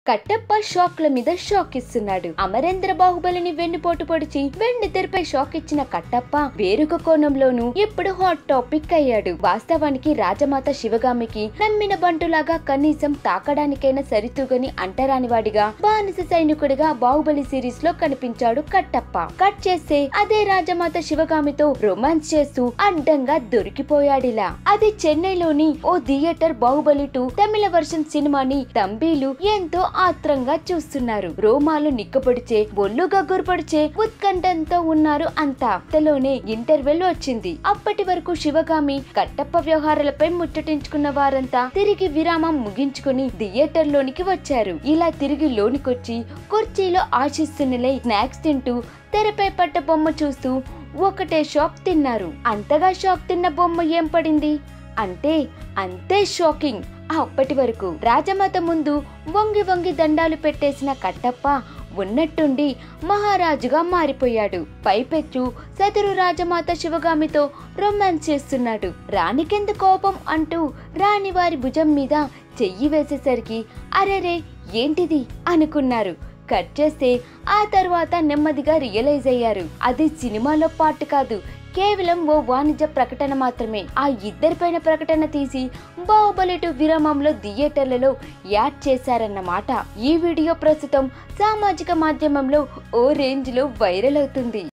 కట్టప్ప షాక్ల మీద షాక్ ఇస్తున్నాడు. అమరేంద్ర బాహుబలిని వెన్నుపోటు పొడిచి వెండి తెరపై షాక్ ఇచ్చిన కట్టప్ప వేరొక కోణంలోనూ ఇప్పుడు హాట్ టాపిక్ అయ్యాడు. వాస్తవానికి రాజమాత శివగామికి నమ్మిన బంటులాగా కనీసం తాకడానికైనా సరితూగని అంటరానివాడిగా బానిస సైనికుడిగా బాహుబలి సిరీస్ లో కనిపించాడు కట్టప్ప. కట్ చేస్తే అదే రాజమాత శివగామితో రొమాన్స్ చేస్తూ అడ్డంగా దొరికిపోయాడిలా. అది చెన్నైలోని ఓ థియేటర్. బాహుబలి 2 తమిళ వర్షన్ సినిమాని తంబీలు ఎంతో ఆత్రంగా చూస్తున్నారు. రోమాలు నిక్కపొడిచే, ఒళ్ళు గగ్గురు పడిచే ఉత్కంఠంతో ఉన్నారు అంతా. అంతలోనే ఇంటర్వెల్ వచ్చింది. అప్పటి వరకు శివగామి కట్టప్ప వ్యవహారాలపై ముచ్చటించుకున్న వారంతా తిరిగి విరామం ముగించుకుని థియేటర్ లోనికి వచ్చారు. ఇలా తిరిగి లోనికొచ్చి కుర్చీలో ఆశిస్తున్నలై స్నాక్స్ తింటూ తెరపై పట్ట బొమ్మ చూస్తూ ఒకటే షాక్ తిన్నారు. అంతగా షాక్ తిన్న బొమ్మ ఏం పడింది అంటే అంతే షాకింగ్. అప్పటి వరకు రాజమాత ముందు వంగి వంగి దండాలు పెట్టేసిన కట్టప్ప ఉన్నట్టుండి మహారాజుగా మారిపోయాడు. పైపెచ్చు సదరు రాజమాత శివగామితో రొమాన్స్ చేస్తున్నాడు. రాణికెందు కోపం అంటూ రాణి వారి భుజం మీద చెయ్యి వేసేసరికి అరెరే ఏంటిది అనుకున్నారు. కట్ చేస్తే ఆ తర్వాత నెమ్మదిగా రియలైజ్ అయ్యారు. అది సినిమాలో పార్ట్ కాదు, కేవలం ఓ వాణిజ్య ప్రకటన మాత్రమే. ఆ ఇద్దరిపైన ప్రకటన తీసి బాహుబలి 2 విరామంలో థియేటర్లలో యాడ్ చేశారన్నమాట. ఈ వీడియో ప్రస్తుతం సామాజిక మాధ్యమంలో ఓ రేంజ్ లో వైరల్ అవుతుంది.